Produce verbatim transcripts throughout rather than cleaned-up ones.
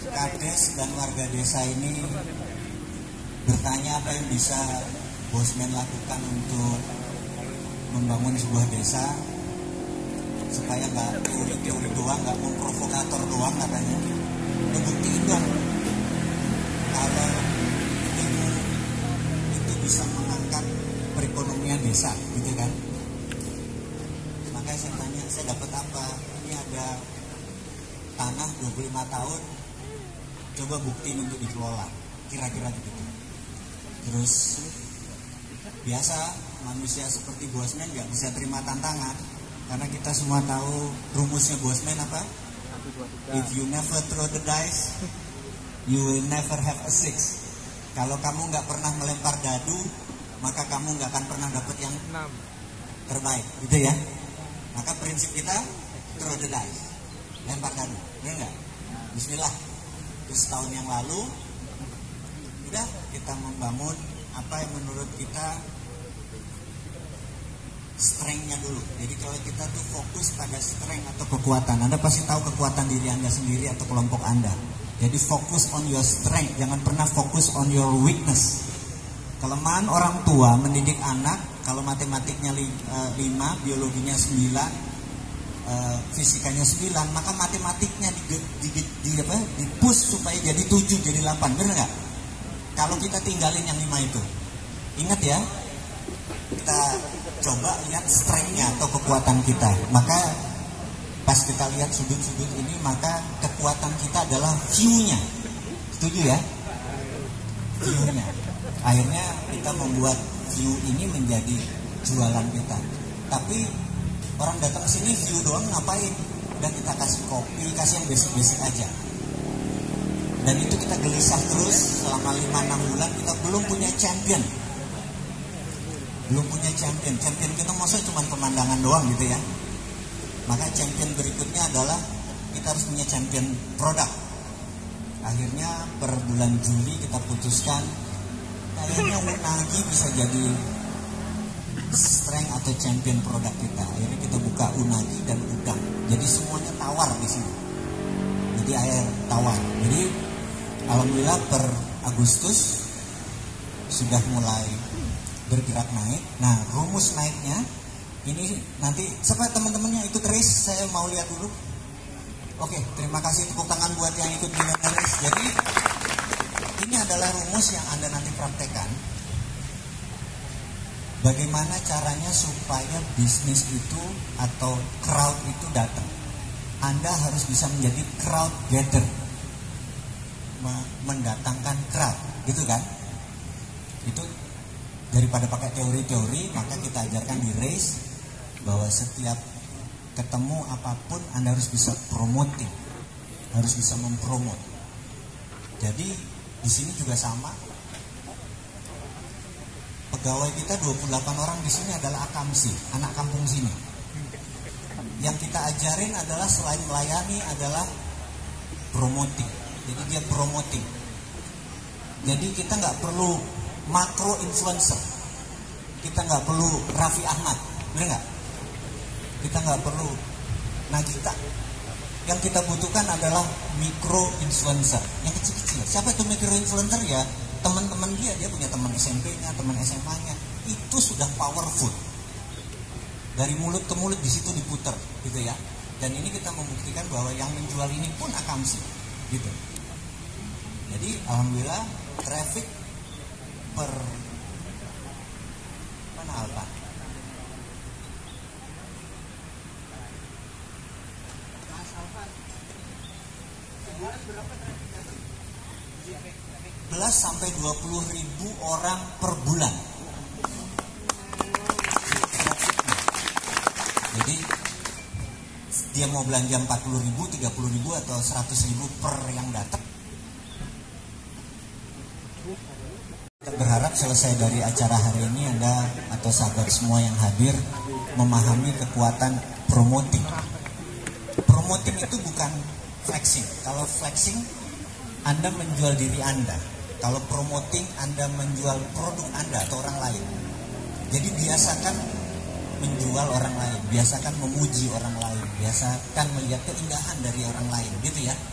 Kades dan warga desa ini bertanya apa yang bisa Bosman lakukan untuk membangun sebuah desa supaya nggak teori-teori doang, nggak memprovokator doang katanya. Udah buktiin dong kalau ilmu itu bisa mengangkat perekonomian desa, gitu kan? Makanya saya tanya, saya dapat apa? Ini ada tanah dua puluh lima tahun, coba buktiin untuk dikelola, kira-kira begitu. Terus biasa manusia seperti Bosman nggak bisa terima tantangan, karena kita semua tahu rumusnya Bosman apa? If you never throw the dice, you will never have a six. Kalau kamu nggak pernah melempar dadu, maka kamu nggak akan pernah dapat yang terbaik, gitu ya. Maka prinsip kita throw the dice, lempar dadu, benar nggak? Bismillah. Terus tahun yang lalu, udah kita membangun apa yang menurut kita strength-nya dulu. Jadi kalau kita tuh fokus pada strength atau kekuatan, Anda pasti tahu kekuatan diri Anda sendiri atau kelompok Anda. Jadi fokus on your strength, jangan pernah fokus on your weakness. Kelemahan orang tua mendidik anak, kalau matematiknya lima, biologinya sembilan, fisikanya sembilan, maka matematiknya di, di, di, di, apa, di push supaya jadi tujuh, jadi delapan, benar nggak? Kalau kita tinggalin yang lima itu, ingat ya, kita coba lihat strength-nya atau kekuatan kita. Maka pas kita lihat sudut-sudut ini, maka kekuatan kita adalah view-nya. Setuju ya? View-nya. Akhirnya kita membuat view ini menjadi jualan kita. Tapi orang datang ke sini view doang ngapain? Dan kita kasih kopi, kasih yang basic-basic aja. Dan itu kita gelisah terus selama lima enam bulan, kita belum punya champion. Belum punya champion. Champion kita maksudnya cuma pemandangan doang gitu ya. Maka champion berikutnya adalah kita harus punya champion produk. Akhirnya per bulan Juli kita putuskan kayaknya unagi bisa jadi strength atau champion produk kita. Akhirnya kita buka unagi dan udang. Jadi semuanya tawar di sini. Jadi air tawar. Jadi alhamdulillah per Agustus sudah mulai bergerak naik. Nah, rumus naiknya ini nanti siapa teman-temannya ikut race, saya mau lihat dulu. Oke, terima kasih, tepuk tangan buat yang ikut Millionaire Race. Jadi ini adalah rumus yang Anda nanti praktekkan. Bagaimana caranya supaya bisnis itu atau crowd itu datang. Anda harus bisa menjadi crowd getter, mendatangkan crowd, gitu kan? Itu daripada pakai teori-teori, maka kita ajarkan di race bahwa setiap ketemu apapun Anda harus bisa promoting, harus bisa mempromot. Jadi di sini juga sama. Pegawai kita dua puluh delapan orang di sini adalah akamsi, anak kampung sini. Yang kita ajarin adalah selain melayani adalah promoting. Jadi dia promoting. Jadi kita nggak perlu makro influencer, kita nggak perlu Raffi Ahmad, benar nggak? Kita nggak perlu Nagita. Yang kita butuhkan adalah mikro influencer, yang kecil-kecil. Siapa itu mikro influencer? Ya teman-teman dia, dia punya teman S M P-nya, teman S M A-nya, itu sudah powerful. Dari mulut ke mulut di situ diputer, gitu ya. Dan ini kita membuktikan bahwa yang menjual ini pun akamsi, gitu. Jadi alhamdulillah traffic per mana Alfa? sebelas sampai dua puluh ribu orang per bulan. Jadi dia mau belanja empat puluh ribu, tiga puluh ribu atau seratus ribu per yang datang. Kita berharap selesai dari acara hari ini Anda atau sahabat semua yang hadir memahami kekuatan promoting. Promoting itu bukan flexing. Kalau flexing Anda menjual diri Anda. Kalau promoting Anda menjual produk Anda atau orang lain. Jadi biasakan menjual orang lain, biasakan memuji orang lain, biasakan melihat keindahan dari orang lain, gitu ya.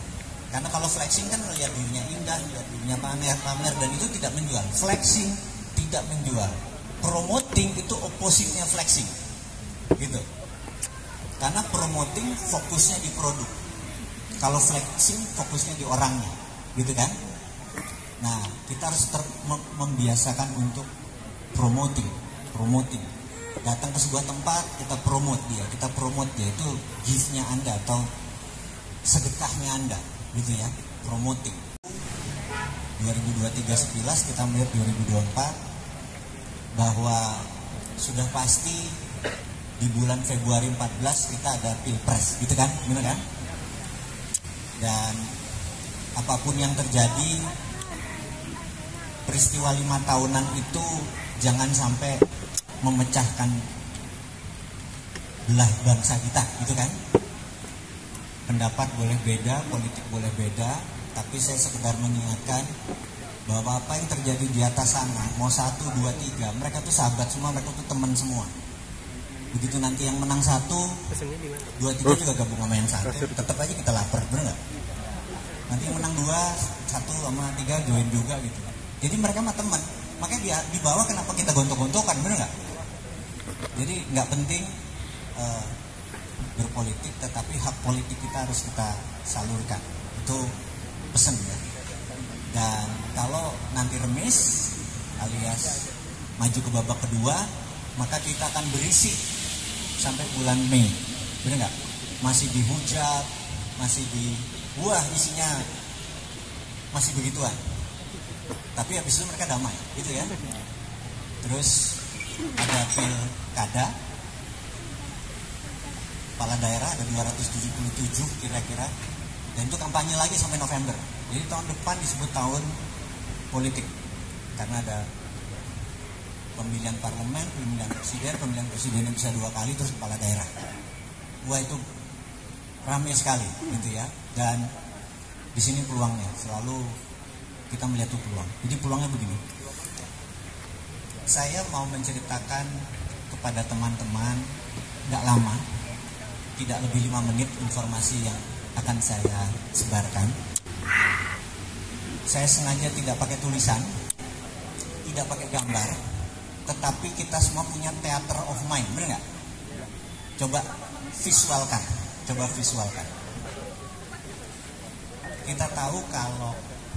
Karena kalau flexing kan lihat dirinya indah, lihat dirinya pamer-pamer, dan itu tidak menjual. Flexing tidak menjual. Promoting itu opposite-nya flexing, gitu. Karena promoting fokusnya di produk, kalau flexing fokusnya di orangnya, gitu kan? Nah, kita harus ter- membiasakan untuk promoting, promoting. Datang ke sebuah tempat, kita promote dia, kita promote dia, itu gift-nya Anda atau sedekahnya Anda, gitu ya, promoting. dua ribu dua puluh tiga sekilas, kita melihat dua ribu dua puluh empat bahwa sudah pasti di bulan Februari empat belas kita ada pilpres, gitu kan, benar kan? Dan apapun yang terjadi, peristiwa lima tahunan itu jangan sampai memecahkan belah bangsa kita, gitu kan? Pendapat boleh beda, politik boleh beda, tapi saya sekedar mengingatkan bahwa apa yang terjadi di atas sana, mau satu, dua, tiga, mereka tuh sahabat semua, mereka tuh teman semua. Begitu nanti yang menang satu, dua, tiga juga gabung sama yang satu, tetap aja kita lapar, bener nggak? Nanti yang menang dua, satu sama tiga join juga gitu. Jadi mereka mah teman, makanya di, di bawah kenapa kita gontok-gontokan, bener nggak? Jadi nggak penting uh, berpolitik, tetapi hak politik kita harus kita salurkan. Itu pesan ya. Dan kalau nanti remis alias maju ke babak kedua, maka kita akan berisi sampai bulan Mei, bener nggak? Masih dihujat, masih di wah isinya masih begituan. Tapi habis itu mereka damai, gitu ya. Terus ada pilkada, kepala daerah ada dua ratus tujuh puluh tujuh kira-kira, dan itu kampanye lagi sampai November. Jadi tahun depan disebut tahun politik karena ada pemilihan parlemen, pemilihan presiden, pemilihan presiden yang bisa dua kali, terus kepala daerah. Wah, itu ramai sekali, gitu ya. Dan di sini peluangnya selalu kita melihat tuh peluang. Jadi peluangnya begini. Saya mau menceritakan kepada teman-teman nggak lama, tidak lebih lima menit informasi yang akan saya sebarkan. Saya sengaja tidak pakai tulisan, tidak pakai gambar, tetapi kita semua punya theater of mind, benar nggak? Coba visualkan, coba visualkan. Kita tahu kalau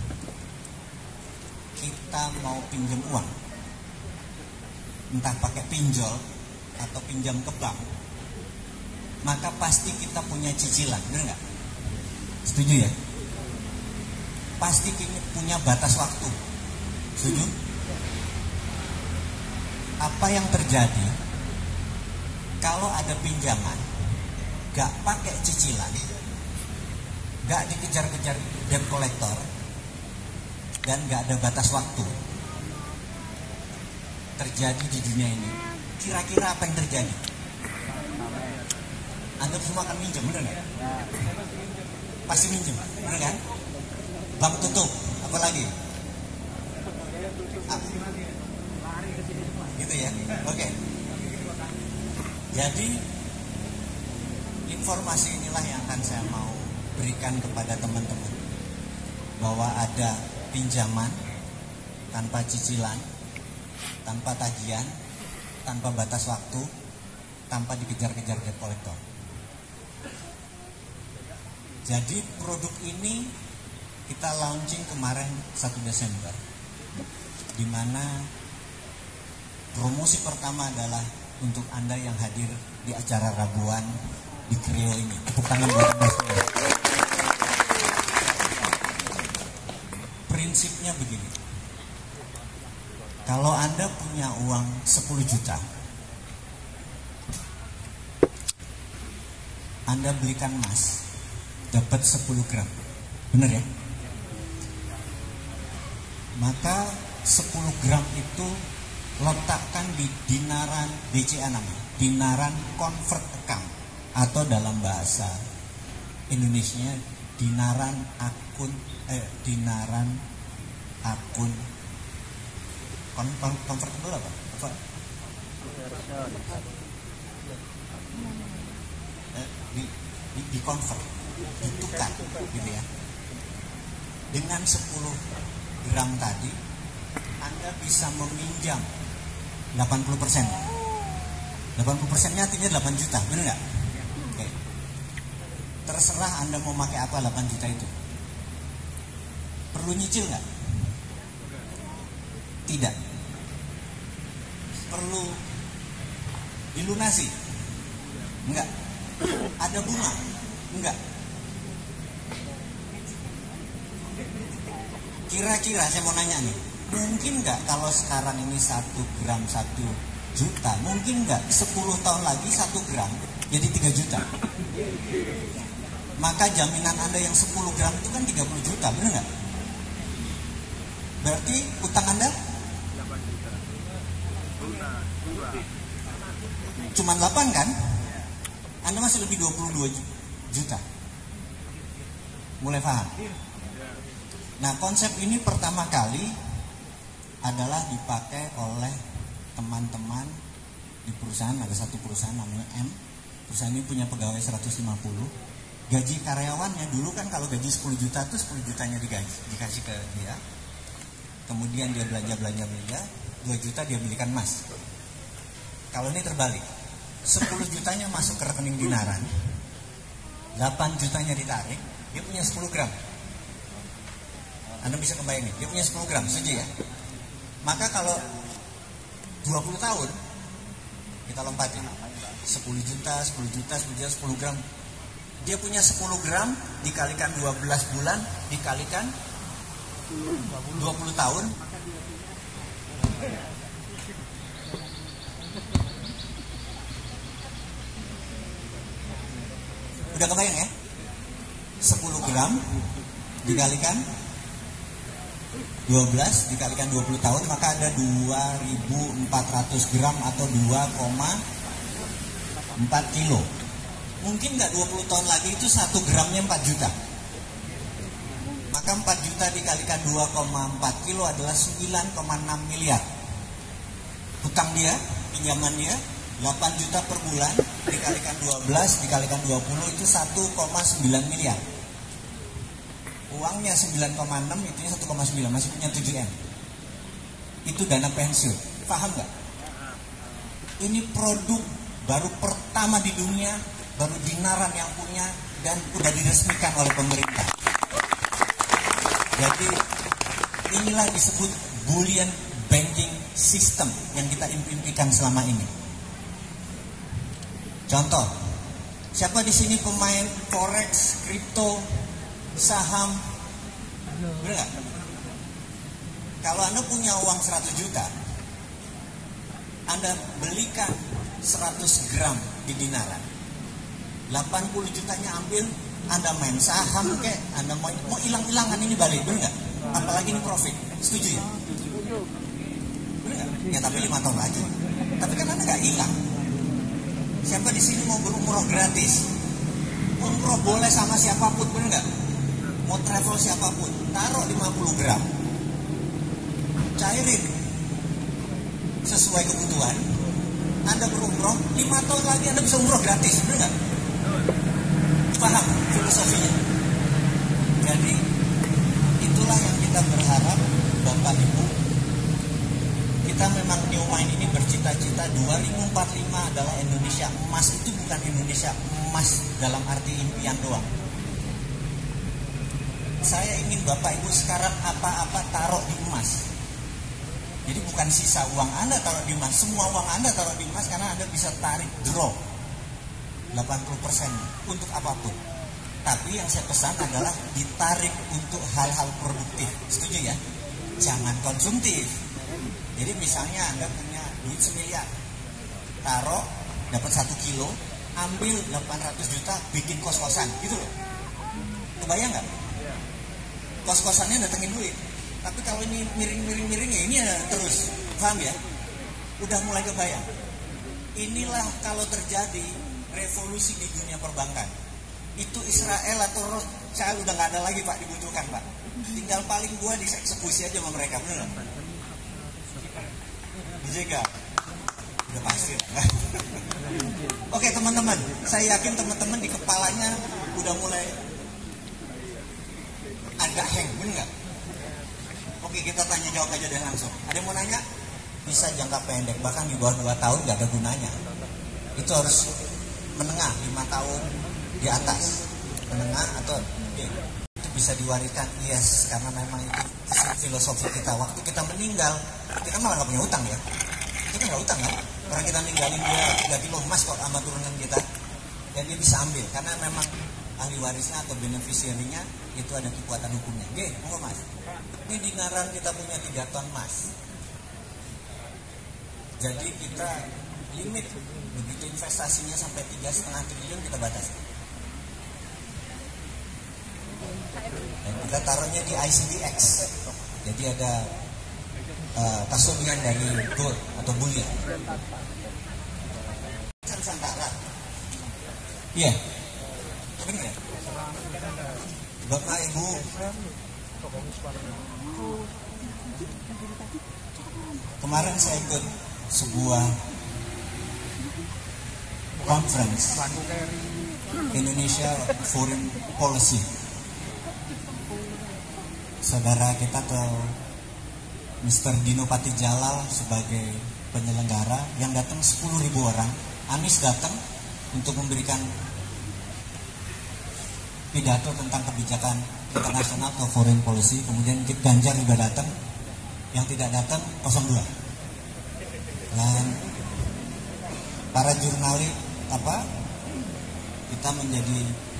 kita mau pinjam uang, entah pakai pinjol atau pinjam ke bank, maka pasti kita punya cicilan, benar nggak? Setuju ya? Pasti kita punya batas waktu. Setuju? Apa yang terjadi kalau ada pinjaman gak pakai cicilan, gak dikejar-kejar debt collector, dan gak ada batas waktu terjadi di dunia ini? Kira-kira apa yang terjadi? Anda semua akan minjem, bener gak? Pasti minjem, bener kan? Bank tutup, apa lagi? Ah. Gitu ya, oke. Okay. Jadi informasi inilah yang akan saya mau berikan kepada teman-teman, bahwa ada pinjaman tanpa cicilan, tanpa tagihan, tanpa batas waktu, tanpa dikejar-kejar debt collector. Jadi produk ini kita launching kemarin satu Desember, di mana promosi pertama adalah untuk Anda yang hadir di acara Rabuan di Kreo ini. Tepuk tangan buat Anda semua. Prinsipnya begini. Kalau Anda punya uang sepuluh juta, Anda belikan emas, dapat sepuluh gram. Benar ya? Maka sepuluh gram itu letakkan di dinaran D C A namanya, dinaran convert account, atau dalam bahasa Indonesia dinaran akun eh dinaran akun kon, kon, convertible apa? apa? Eh, di, di, di convert, ditukar gitu ya. Dengan sepuluh gram tadi Anda bisa meminjam delapan puluh persen. delapan puluh persennya artinya delapan juta, benar nggak? Oke. Terserah Anda mau pakai apa delapan juta itu. Perlu nyicil nggak? Tidak. Perlu dilunasi? Enggak. Ada bunga? Enggak. Kira-kira saya mau nanya nih, mungkin nggak kalau sekarang ini satu gram satu juta, mungkin nggak sepuluh tahun lagi satu gram jadi tiga juta? Maka jaminan Anda yang sepuluh gram itu kan tiga puluh juta, benar nggak? Berarti utang Anda cuma delapan kan? Anda masih lebih dua puluh dua juta. Mulai paham? Nah, konsep ini pertama kali adalah dipakai oleh teman-teman di perusahaan. Ada satu perusahaan namanya M. Perusahaan ini punya pegawai seratus lima puluh. Gaji karyawannya dulu kan kalau gaji sepuluh juta itu sepuluh jutanya digaji, dikasih ke dia. Kemudian dia belanja-belanja-belanja, dua juta dia belikan emas. Kalau ini terbalik, sepuluh jutanya masuk ke rekening dinaran, delapan jutanya ditarik, dia punya sepuluh gram. Anda bisa kebayangin, dia punya sepuluh gram, setuju ya? Maka kalau dua puluh tahun, kita lompatin, sepuluh juta, sepuluh juta, sepuluh juta, sepuluh gram. Dia punya sepuluh gram, dikalikan dua belas bulan, dikalikan dua puluh tahun. Udah kebayang ya? sepuluh gram dikalikan dua belas dikalikan dua puluh tahun, maka ada dua ribu empat ratus gram atau dua koma empat kilo. Mungkin nggak dua puluh tahun lagi itu satu gramnya empat juta. Maka empat juta dikalikan dua koma empat kilo adalah sembilan koma enam miliar. Hutang dia, pinjaman dia delapan juta per bulan, dikalikan dua belas dikalikan dua puluh itu satu koma sembilan miliar. Uangnya sembilan koma enam, itu satu koma sembilan, masih punya tujuh M. Itu dana pensiun. Paham nggak? Ini produk baru pertama di dunia, baru Dinaran yang punya, dan udah diresmikan oleh pemerintah. Jadi inilah disebut bullion banking system yang kita impikan selama ini. Contoh, siapa di sini pemain forex, kripto, saham? Bener gak? Kalau Anda punya uang seratus juta, Anda belikan seratus gram di Dinaran, delapan puluh jutanya ambil, Anda main saham kek, Anda mau mau hilang-hilangan ini balik, bener gak? Apalagi ini profit, setuju ya? Bener gak? Ya tapi lima tahun lagi. Tapi kan Anda gak hilang. Siapa di sini mau berumroh gratis? Umroh boleh sama siapapun, bener gak? Mau travel siapapun, taruh lima puluh gram, cairin sesuai kebutuhan, Anda berumroh, lima tahun lagi Anda bisa umroh gratis, bener gak? Paham filosofinya? Jadi itulah yang kita berharap, Bapak Ibu. Kita memang New Mind ini bercita-cita dua ribu empat puluh lima adalah Indonesia emas. Itu bukan Indonesia emas dalam arti impian doang. Saya ingin Bapak Ibu sekarang apa-apa taruh di emas. Jadi bukan sisa uang Anda taruh di emas, semua uang Anda taruh di emas, karena Anda bisa tarik draw delapan puluh persen untuk apapun. Tapi yang saya pesan adalah ditarik untuk hal-hal produktif. Setuju ya? Jangan konsumtif. Jadi misalnya Anda punya duit semiliar, taruh, dapat satu kilo, ambil delapan ratus juta, bikin kos-kosan, gitu loh. Kebayang nggak? Kos-kosannya datengin duit. Tapi kalau ini miring-miring-miring ya ini ya terus. Paham ya? Udah mulai kebayang. Inilah kalau terjadi revolusi di dunia perbankan. Itu Israel atau Rothschild udah nggak ada lagi Pak, dibutuhkan Pak. Tinggal paling gua dieksekusi aja sama mereka, bener nggak? Dijaga. Udah pasti. Oke teman-teman, saya yakin teman-teman di kepalanya udah mulai agak hang, bener nggak? Oke, kita tanya jawab aja deh langsung. Ada yang mau nanya? Bisa jangka pendek, bahkan di bawah dua tahun nggak ada gunanya. Itu harus menengah, lima tahun di atas. Menengah atau okay, itu bisa diwariskan, yes, karena memang itu filosofi kita. Waktu kita meninggal, kita malah nggak punya utang ya. Kita nggak utang kan? Orang kita ninggalin dia tiga kilo emas kok sama turunan kita, dan dia bisa ambil karena memang ahli warisnya atau beneficiary-nya itu ada kekuatan hukumnya. Oke, mau mas? Ini di Ngaran kita punya tiga ton emas. Jadi kita limit begitu investasinya sampai tiga setengah triliun kita batasi. Dan kita taruhnya di I C D X. Jadi ada uh, kasulian dari gold atau bullion. Nusantara. Iya. Benar ya? Bapak Ibu, kemarin saya ikut sebuah conference Indonesia Foreign Policy. Saudara kita tuh mister Dino Patijalal sebagai penyelenggara, yang datang sepuluh ribu orang. Anies datang untuk memberikan pidato tentang kebijakan internasional atau foreign policy. Kemudian Ganjar juga datang, yang tidak datang nol dua. Dan para jurnalis apa kita menjadi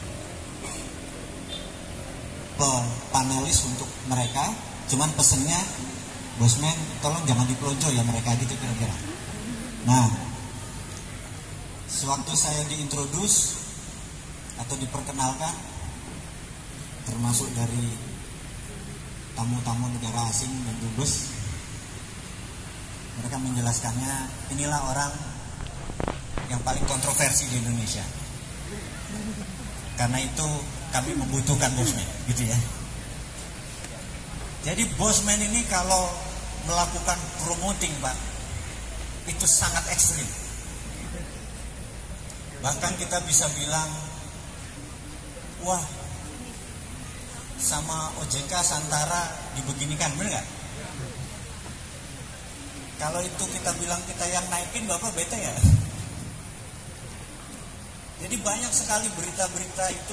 panelis untuk mereka. Cuman pesennya, Bosman tolong jangan dipelonco ya mereka, gitu kira-kira. Nah, sewaktu saya diintroduce atau diperkenalkan, termasuk dari tamu-tamu negara asing dan dubes, mereka menjelaskannya, inilah orang yang paling kontroversi di Indonesia. Karena itu kami membutuhkan Bosman, gitu ya. Jadi Bosman ini kalau melakukan promoting, Pak, itu sangat ekstrim. Bahkan kita bisa bilang, wah, sama O J K Santara dibeginikan, bener nggak? Kalau itu kita bilang kita yang naikin, Bapak bete ya? Jadi banyak sekali berita-berita itu.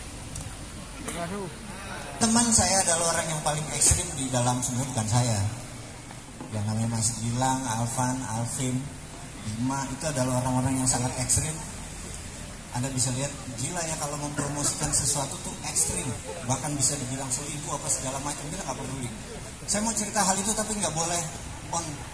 Teman saya adalah orang yang paling ekstrim di dalam semua, bukan saya. Yang namanya Mas Gilang, Alvan, Alvin, Bima, itu adalah orang-orang yang sangat ekstrim. Anda bisa lihat, gila ya kalau mempromosikan sesuatu tuh ekstrim. Bahkan bisa dibilang selingkuh apa segala macam, kita nggak peduli. Saya mau cerita hal itu tapi nggak boleh on